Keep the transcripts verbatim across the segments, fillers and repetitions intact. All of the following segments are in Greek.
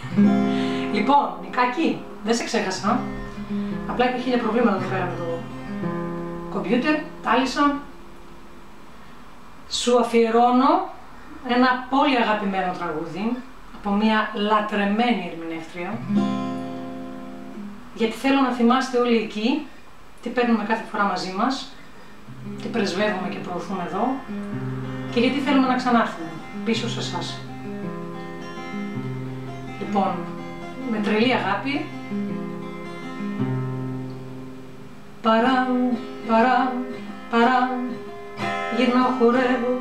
Λοιπόν, Νικάκη, δεν σε ξέχασα. Απλά είχε χίλια προβλήματα εδώ πέρα με το κομπιούτερ, τάλισα. Σου αφιερώνω ένα πολύ αγαπημένο τραγούδι από μια λατρεμένη ερμηνεύτρια, γιατί θέλω να θυμάστε όλοι εκεί τι παίρνουμε κάθε φορά μαζί μας, τι πρεσβεύουμε και προωθούμε εδώ και γιατί θέλουμε να ξανάρθουμε πίσω σε εσάς. Λοιπόν, με τρελή αγάπη, παρά, παρά, παρά, γυρνάω χορεύω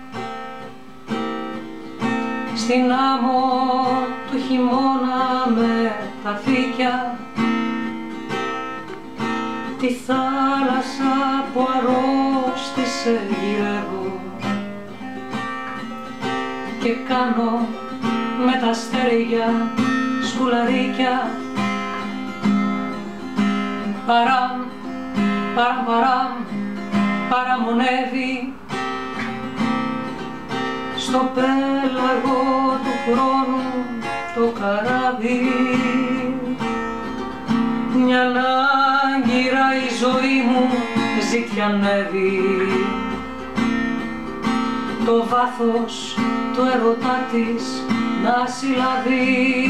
στην άμμο του χειμώνα με τα φύκια, τη θάλασσα που αρρώστησε γυρεύω και κάνω με τα αστέρια σκουλαρίκια. Παράμ, παράμ, παράμ, παραμονεύει στο πέλαγο του χρόνου το καράβι. Μια άγκυρα η ζωή μου ζητιανεύει, το βάθος του ερωτά της να συλλαβεί.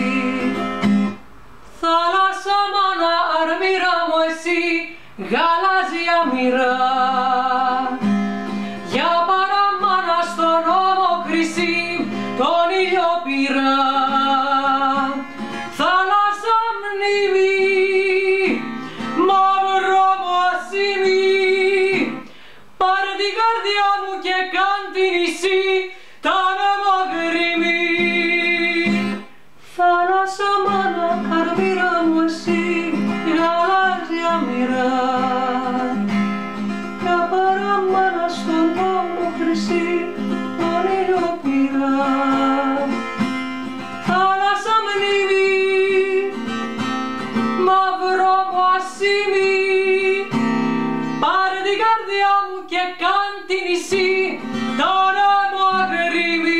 Θάλασσα μάνα αρμύρα μου εσύ, γαλάζια μοίρα, για παραμάνα στον ώμο χρυσή τον ήλιο πήρα. Θάλασσα μνήμη, μαύρο μου ασήμι, πάρε την καρδιά μου και κάν την νησί, τα νεύμα γκρίμη. Θάλασσα μάνα αρμύρα μου εσύ, γαλάζια μοίρα, για παραμάνα στον ώμο χρυσή τον ήλιο πήρα. Θάλασσα μνήμη, μαύρο μου ασήμι, πάρε την καρδιά μου και κάν την νησί, τα νεύμα γκρίμη.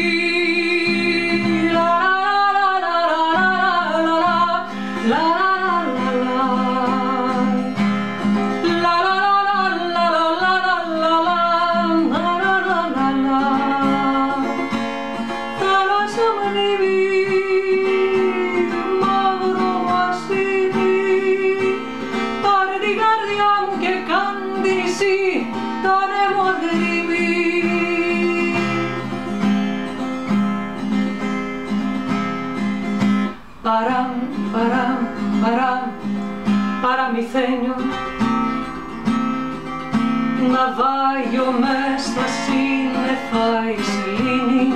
Παράμ, παράμ, παράμ, παραμυθένιο, ναυάγιο μες στα σύννεφα η σελήνη,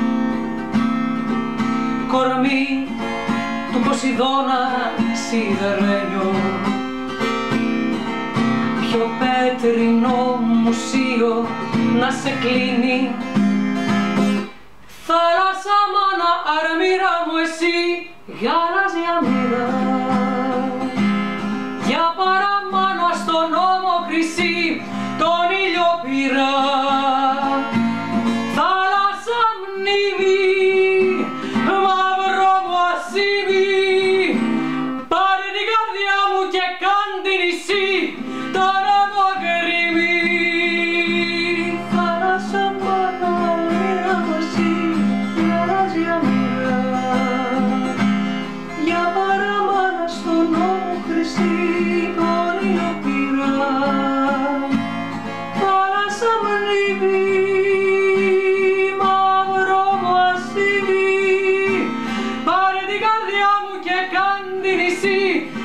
κορμί του Ποσειδώνα σιδερένιο, πιο πέτρινο μουσείο να σε κλείνει. Θάλασσα μάνα αρμύρα μου εσύ, γαλάζια μοίρα, για παραμάνα στον ώμο χρυσή τον ήλιο πήρα. Θάλασσα μνήμη, μαύρο μου ασήμι, πάρε την καρδιά μου και κάν την νησί, τα νεύμα γκρίμη. Θάλασσα μάνα αρμύρα μου εσύ, γαλάζια μοίρα, για παραμάνα στον ώμο χρυσή τον ήλιο πήρα. Θάλασσα μνήμη, μαύρο μου ασήμι, πάρε την καρδιά μου και κάν την νησί,